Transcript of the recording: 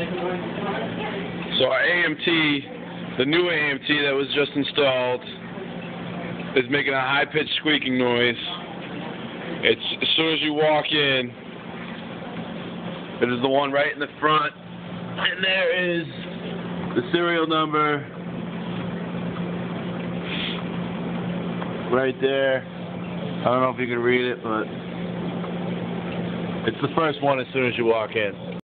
So our AMT, the new AMT that was just installed, is making a high-pitched squeaking noise. It's as soon as you walk in, it is the one right in the front, and there is the serial number right there. I don't know if you can read it, but it's the first one as soon as you walk in.